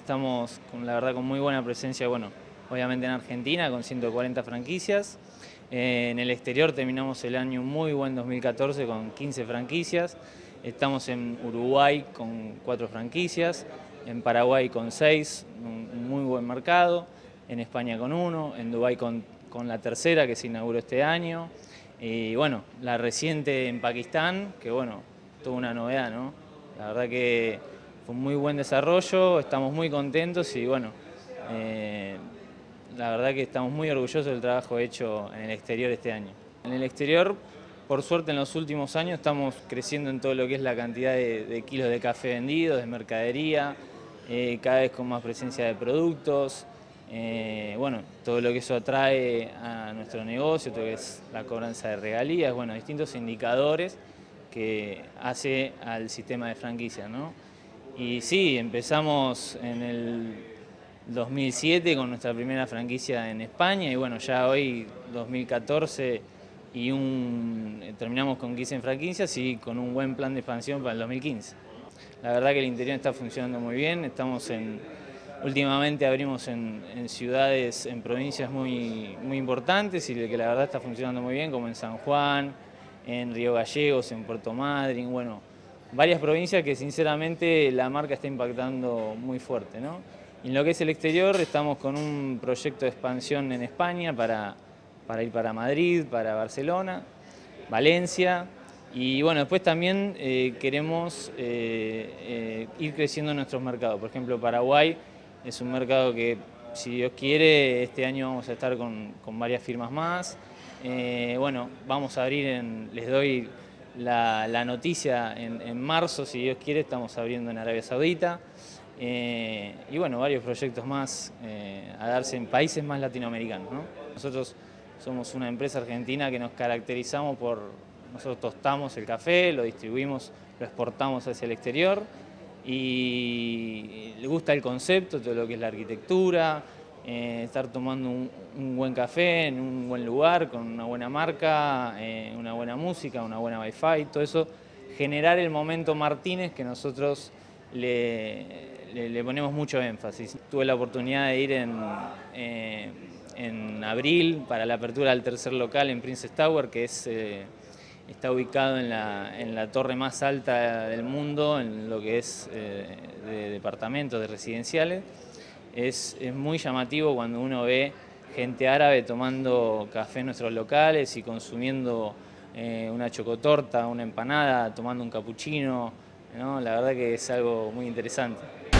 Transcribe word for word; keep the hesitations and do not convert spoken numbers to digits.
Estamos, con, la verdad, con muy buena presencia, bueno, obviamente en Argentina, con ciento cuarenta franquicias. Eh, en el exterior terminamos el año muy buen dos mil catorce con quince franquicias. Estamos en Uruguay con cuatro franquicias, en Paraguay con seis, un muy buen mercado, en España con uno, en Dubái con, con la tercera que se inauguró este año. Y bueno, la reciente en Pakistán, que bueno, tuvo una novedad, ¿no? La verdad que fue un muy buen desarrollo, estamos muy contentos y bueno, eh, la verdad que estamos muy orgullosos del trabajo hecho en el exterior este año. En el exterior, por suerte en los últimos años estamos creciendo en todo lo que es la cantidad de, de kilos de café vendidos, de mercadería, eh, cada vez con más presencia de productos. Eh, bueno, todo lo que eso atrae a nuestro negocio, todo lo que es la cobranza de regalías, bueno, distintos indicadores que hace al sistema de franquicias, ¿no? Y sí, empezamos en el dos mil siete con nuestra primera franquicia en España y bueno, ya hoy dos mil catorce y un, terminamos con quince franquicias y con un buen plan de expansión para el dos mil quince. La verdad que el interior está funcionando muy bien, estamos en, últimamente abrimos en, en ciudades, en provincias muy, muy importantes y que la verdad está funcionando muy bien, como en San Juan, en Río Gallegos, en Puerto Madryn, bueno, varias provincias que sinceramente la marca está impactando muy fuerte, ¿no? Y en lo que es el exterior estamos con un proyecto de expansión en España para, para ir para Madrid, para Barcelona, Valencia. Y bueno, después también eh, queremos eh, eh, ir creciendo en nuestros mercados. Por ejemplo, Paraguay es un mercado que, si Dios quiere, este año vamos a estar con, con varias firmas más. Eh, bueno, vamos a abrir, en, les doy la, la noticia, en, en marzo, si Dios quiere, estamos abriendo en Arabia Saudita. Eh, y bueno, varios proyectos más eh, a darse en países más latinoamericanos, ¿no? Nosotros somos una empresa argentina que nos caracterizamos por, nosotros tostamos el café, lo distribuimos, lo exportamos hacia el exterior y le gusta el concepto, todo lo que es la arquitectura, eh, estar tomando un, un buen café en un buen lugar, con una buena marca, eh, una buena música, una buena wifi, todo eso, generar el momento Martínez que nosotros le, le, le ponemos mucho énfasis. Tuve la oportunidad de ir en, eh, en abril para la apertura del tercer local en Princess Tower, que es, eh, está ubicado en la, en la torre más alta del mundo, en lo que es eh, de departamentos, de residenciales. Es, es muy llamativo cuando uno ve gente árabe tomando café en nuestros locales y consumiendo eh, una chocotorta, una empanada, tomando un capuchino, ¿no? La verdad que es algo muy interesante.